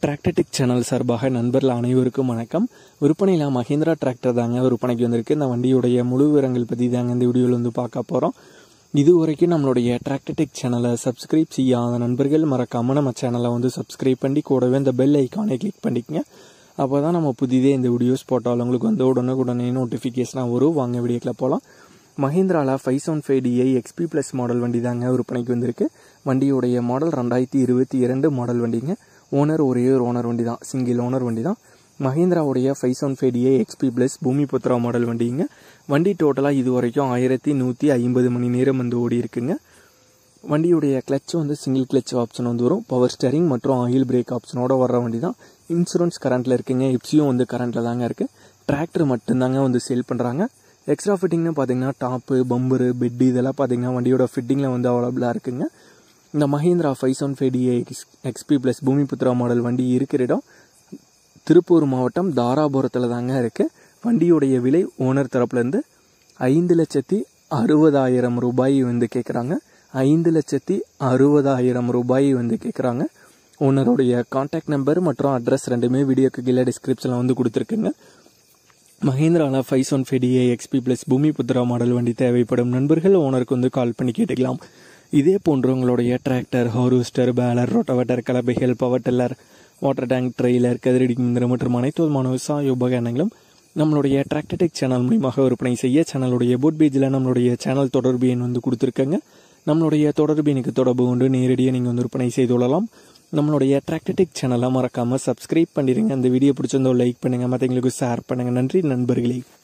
Tractor Tech channel சார்பாக நண்பர்கள் அனைவருக்கும் வணக்கம். விற்பனையில் மஹிந்திரா டிராக்டர் தாங்க விற்பனைக்கு வந்திருக்கு. இந்த வண்டியுடைய முழு விவரங்கள் பற்றி தாங்க இந்த வீடியோவில் வந்து பார்க்க போகிறோம். இது வரைக்கும் நம்மளுடைய டிராக்டர்டெக் சேனலை சப்ஸ்கிரைப் செய்யாத நண்பர்கள் மறக்காமல் நம்ம சேனலை வந்து சப்ஸ்கிரைப் பண்ணி கூடவே இந்த பெல் ஐக்கானை கிளிக் பண்ணிக்கங்க. அப்போ தான் நம்ம புதிதே இந்த வீடியோஸ் போட்டால் உங்களுக்கு வந்து உடனே நோட்டிஃபிகேஷனாக வரும். வாங்க வீடியோக்கில் போகலாம். மஹிந்திராவில் 575DI XP Plus மாடல் வண்டி தாங்க விற்பனைக்கு வந்திருக்கு. வண்டியுடைய மாடல் 2022 மாடல் வண்டிங்க. ஒரே ஒரு ஓனர் வண்டி தான், சிங்கிள் ஓனர் வண்டி தான். மஹிந்திராவுடைய 575DI XP Plus Bhumiputra model வண்டிங்க. வண்டி டோட்டலாக இது வரைக்கும் 1150 மணி நேரம் வந்து ஓடி இருக்குங்க. வண்டியுடைய கிளச் வந்து சிங்கிள் கிளச் ஆப்ஷன் வந்து வரும். பவர் ஸ்டேரிங் மற்றும் ஆயில் பிரேக் ஆப்ஷனோட வர்ற வண்டி தான். இன்சூரன்ஸ் கரண்ட்டில் இருக்குங்க. எப்சியும் வந்து கரண்ட்டில் தாங்க இருக்குது. டிராக்டர் மட்டும்தாங்க வந்து சேல் பண்ணுறாங்க. எக்ஸ்ட்ரா ஃபிட்டிங்னு பார்த்தீங்கன்னா டாப்பு, பம்பரு, பெட்டு இதெல்லாம் பார்த்தீங்கன்னா வண்டியோட ஃபிட்டிங்கில் வந்து அவைலபிளாக இருக்குங்க. இந்த Mahindra 575DI XP Plus Bhumiputra model வண்டி இருக்கிற இடம் திருப்பூர் மாவட்டம் தாராபுரத்தில் தாங்க இருக்குது. வண்டியுடைய விலை ஓனர் தரப்புலேருந்து 5,60,000 ரூபாய் வந்து கேட்குறாங்க. 5,60,000 ரூபாய் வந்து கேட்குறாங்க. ஓனருடைய கான்டாக்ட் நம்பர் மற்றும் அட்ரஸ் ரெண்டுமே வீடியோக்கு கீழே டிஸ்கிரிப்ஷனில் வந்து கொடுத்துருக்குங்க. மஹிந்திராவில் 575DI XP Plus Bhumiputra model வண்டி தேவைப்படும் நண்பர்கள் ஓனருக்கு வந்து கால் பண்ணி கேட்டுக்கலாம். இதே போன்று உங்களுடைய டிராக்டர், ஹார்வெஸ்டர், பேலர், ரோட்டவேட்டர், கலப்பைகள், power tiller, water tank, trailer, கதிரடி இயந்திரம் மற்றும் அனைத்து விதமான விவசாய உபகரணங்களும் நம்மளுடைய டிராக்டர்டெக் சேனல் மூலியமாக விற்பனை செய்ய சேனலுடைய போட் பேஜில் நம்மளுடைய சேனல் தொடர்பு எண் வந்து கொடுத்துருக்கங்க. நம்மளுடைய தொடர்பு எனக்கு தொடர்பு கொண்டு நேரடியாக நீங்கள் வந்து விற்பனை செய்து கொள்ளலாம். நம்மளுடைய டிராக்டர்டெக் சேனலை மறக்காமல் சப்ஸ்கிரைப் பண்ணிடுங்க. அந்த வீடியோ பிடிச்சிருந்தோ லைக் பண்ணுங்கள், மற்றவங்களுக்கு ஷேர் பண்ணுங்கள். நன்றி நண்பர்களே.